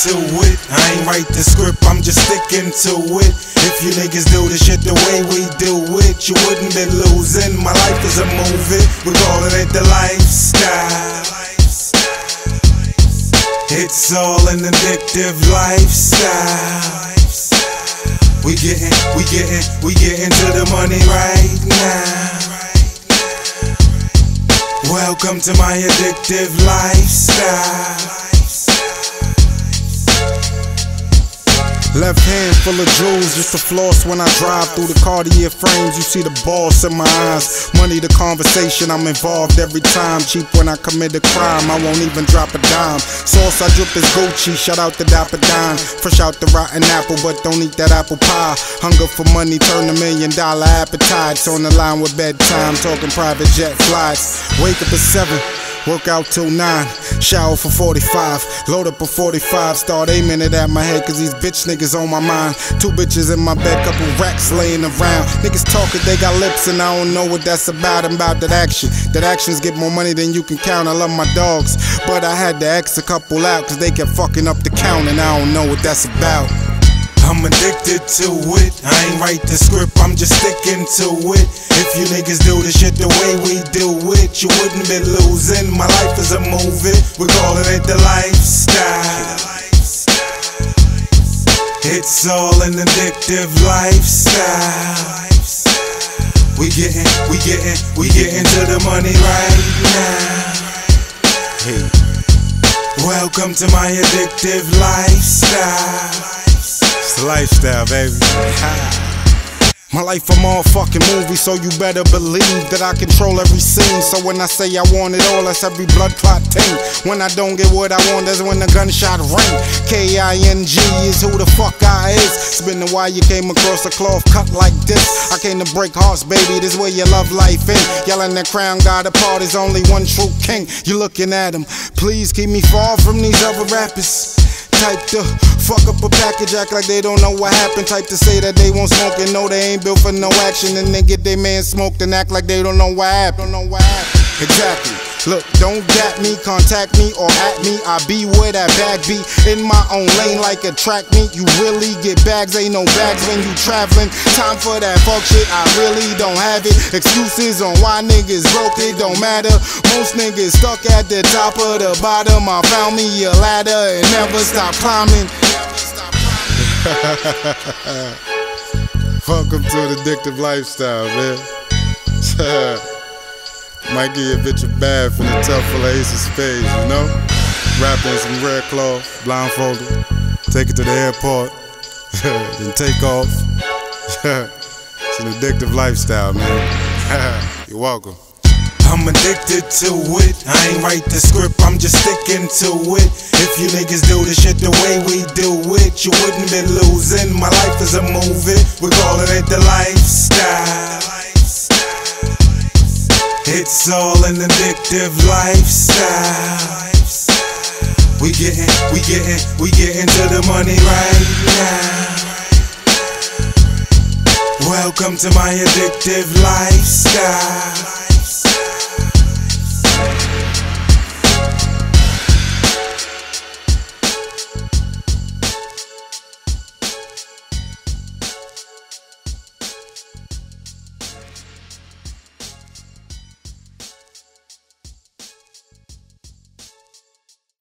to it. I ain't write the script, I'm just sticking to it. If you niggas do the shit the way we do it, you wouldn't be losing. My life is a movie, we're calling it the lifestyle. It's all an addictive lifestyle. We getting to the money right now. Welcome to my addictive lifestyle. Left hand full of jewels, just to floss when I drive through the Cartier frames. You see the boss in my eyes. Money the conversation, I'm involved every time. Cheap when I commit a crime, I won't even drop a dime. Sauce I drip is Gucci, shout out to Dapper Dime. Fresh out the rotten apple, but don't eat that apple pie. Hunger for money, turn $1 million appetites. On the line with bedtime, talking private jet flights. Wake up at 7. Work out till 9, shower for 45, load up a 45, start aiming it at my head cause these bitch niggas on my mind. 2 bitches in my bed, couple racks laying around. Niggas talking, they got lips and I don't know what that's about. I'm about that action. That actions get more money than you can count. I love my dogs, but I had to X a couple out cause they kept fucking up the count and I don't know what that's about. I'm addicted to it, I ain't write the script, I'm just sticking to it. If you niggas do the shit the way we do it, you wouldn't be losing. My life is a movie, we're calling it the lifestyle. It's all an addictive lifestyle. We getting to the money right now. Hey. Welcome to my addictive lifestyle. It's the lifestyle, baby. My life a motherfucking movie, so you better believe that I control every scene. So when I say I want it all, that's every blood clot thing. When I don't get what I want, that's when the gunshot ring. K-I-N-G is who the fuck I is. It's been a while you came across a cloth cut like this. I came to break hearts, baby, this where your love life in. Yelling that crown God apart, there's only one true king. You looking at him, please keep me far from these other rappers. Type to fuck up a package, act like they don't know what happened. Type to say that they won't smoke and know they ain't built for no action. And they get their man smoked and act like they don't know what happened. Exactly. Look, don't gat me, contact me or at me. I be where that bag be. In my own lane like a track meet. You really get bags, ain't no bags when you traveling. Time for that fuck shit, I really don't have it. Excuses on why niggas broke, it don't matter. Most niggas stuck at the top of the bottom. I found me a ladder and never stop climbing. Welcome to an addictive lifestyle, man. Might give your bitch a bath in a tub full of ace of spades, you know? Wrap in some red cloth, blindfolded, take it to the airport, then take off. It's an addictive lifestyle, man. You're welcome. I'm addicted to it, I ain't write the script, I'm just sticking to it. If you niggas do the shit the way we do it, you wouldn't be losing. My life is a movie, we're calling it the lifestyle. It's all an addictive lifestyle. We getting to the money right now. Welcome to my addictive lifestyle.